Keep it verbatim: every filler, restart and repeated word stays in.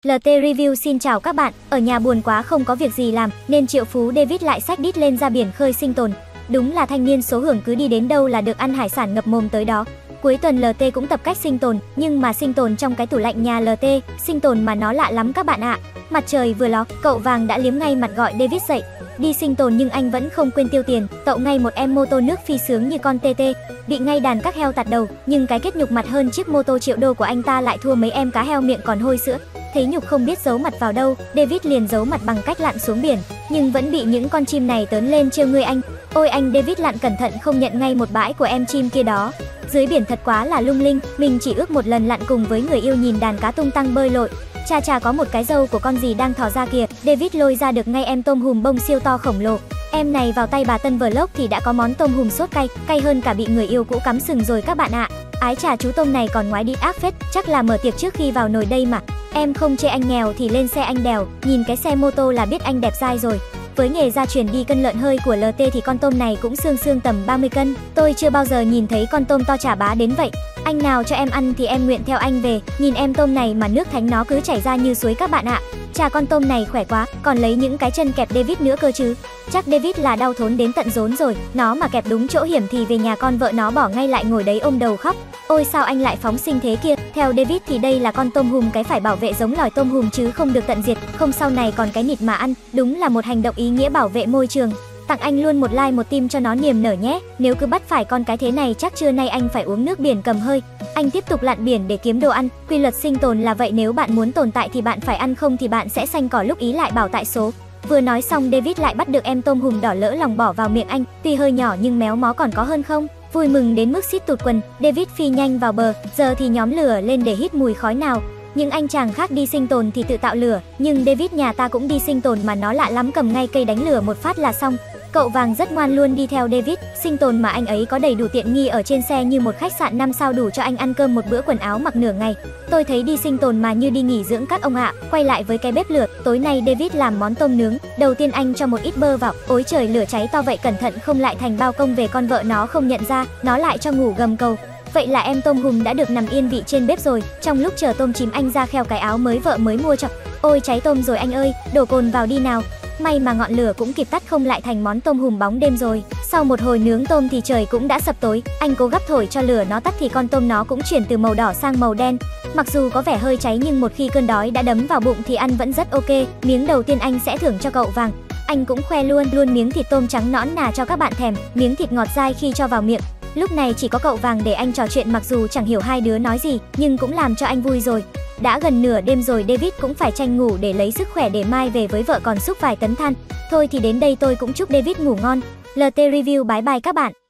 lờ tê Review xin chào các bạn. Ở nhà buồn quá không có việc gì làm nên triệu phú David lại xách đít lên ra biển khơi sinh tồn. Đúng là thanh niên số hưởng, cứ đi đến đâu là được ăn hải sản ngập mồm tới đó. Cuối tuần lờ tê cũng tập cách sinh tồn, nhưng mà sinh tồn trong cái tủ lạnh nhà lờ tê, sinh tồn mà nó lạ lắm các bạn ạ. Mặt trời vừa ló, cậu Vàng đã liếm ngay mặt gọi David dậy. Đi sinh tồn nhưng anh vẫn không quên tiêu tiền, tậu ngay một em mô tô nước phi sướng như con tê tê, bị ngay đàn các heo tạt đầu, nhưng cái kết nhục mặt hơn chiếc mô tô triệu đô của anh ta lại thua mấy em cá heo miệng còn hôi sữa. Thấy nhục không biết giấu mặt vào đâu, David liền giấu mặt bằng cách lặn xuống biển, nhưng vẫn bị những con chim này tớn lên trêu ngươi anh. Ôi anh David lặn cẩn thận không nhận ngay một bãi của em chim kia đó. Dưới biển thật quá là lung linh, mình chỉ ước một lần lặn cùng với người yêu nhìn đàn cá tung tăng bơi lội. Cha cha có một cái râu của con gì đang thò ra kìa. David lôi ra được ngay em tôm hùm bông siêu to khổng lồ. Em này vào tay bà Tân Vlog thì đã có món tôm hùm sốt cay, cay hơn cả bị người yêu cũ cắm sừng rồi các bạn ạ. Ái chà, chú tôm này còn ngoái đít ác phết, chắc là mở tiệc trước khi vào nồi đây mà. Em không chê anh nghèo thì lên xe anh đèo, nhìn cái xe mô tô là biết anh đẹp dai rồi. Với nghề gia truyền đi cân lợn hơi của lờ tê thì con tôm này cũng xương xương tầm ba mươi cân. Tôi chưa bao giờ nhìn thấy con tôm to chả bá đến vậy. Anh nào cho em ăn thì em nguyện theo anh về. Nhìn em tôm này mà nước thánh nó cứ chảy ra như suối các bạn ạ. Chà, con tôm này khỏe quá, còn lấy những cái chân kẹp David nữa cơ chứ. Chắc David là đau thốn đến tận rốn rồi. Nó mà kẹp đúng chỗ hiểm thì về nhà con vợ nó bỏ ngay lại ngồi đấy ôm đầu khóc. Ôi sao anh lại phóng sinh thế kia. Theo David thì đây là con tôm hùm cái phải bảo vệ giống lòi tôm hùm chứ không được tận diệt, không sau này còn cái nịt mà ăn. Đúng là một hành động ý nghĩa bảo vệ môi trường. Tặng anh luôn một like một tim cho nó niềm nở nhé. Nếu cứ bắt phải con cái thế này chắc trưa nay anh phải uống nước biển cầm hơi. Anh tiếp tục lặn biển để kiếm đồ ăn. Quy luật sinh tồn là vậy, nếu bạn muốn tồn tại thì bạn phải ăn, không thì bạn sẽ xanh cỏ lúc ý lại bảo tại số. Vừa nói xong David lại bắt được em tôm hùm đỏ lỡ lòng bỏ vào miệng anh. Tuy hơi nhỏ nhưng méo mó còn có hơn không. Vui mừng đến mức xít tụt quần, David phi nhanh vào bờ. Giờ thì nhóm lửa lên để hít mùi khói nào. Những anh chàng khác đi sinh tồn thì tự tạo lửa, nhưng David nhà ta cũng đi sinh tồn mà nó lạ lắm, cầm ngay cây đánh lửa một phát là xong. Cậu Vàng rất ngoan luôn đi theo David, sinh tồn mà anh ấy có đầy đủ tiện nghi ở trên xe như một khách sạn năm sao đủ cho anh ăn cơm một bữa, quần áo mặc nửa ngày. Tôi thấy đi sinh tồn mà như đi nghỉ dưỡng các ông ạ. Quay lại với cái bếp lửa, tối nay David làm món tôm nướng. Đầu tiên anh cho một ít bơ vào, ôi trời lửa cháy to vậy cẩn thận không lại thành bao công về con vợ nó không nhận ra, nó lại cho ngủ gầm cầu. Vậy là em tôm hùm đã được nằm yên vị trên bếp rồi. Trong lúc chờ tôm chín anh ra kheo cái áo mới vợ mới mua cho. Ôi cháy tôm rồi anh ơi, đổ cồn vào đi nào. May mà ngọn lửa cũng kịp tắt không lại thành món tôm hùm bóng đêm rồi. Sau một hồi nướng tôm thì trời cũng đã sập tối. Anh cố gắng thổi cho lửa nó tắt thì con tôm nó cũng chuyển từ màu đỏ sang màu đen. Mặc dù có vẻ hơi cháy nhưng một khi cơn đói đã đấm vào bụng thì ăn vẫn rất ok. Miếng đầu tiên anh sẽ thưởng cho cậu Vàng. Anh cũng khoe luôn luôn miếng thịt tôm trắng nõn nà cho các bạn thèm, miếng thịt ngọt dai khi cho vào miệng. Lúc này chỉ có cậu Vàng để anh trò chuyện, mặc dù chẳng hiểu hai đứa nói gì nhưng cũng làm cho anh vui rồi. Đã gần nửa đêm rồi, David cũng phải tranh ngủ để lấy sức khỏe để mai về với vợ còn xúc vài tấn than. Thôi thì đến đây tôi cũng chúc David ngủ ngon. lờ tê Review bye bye các bạn.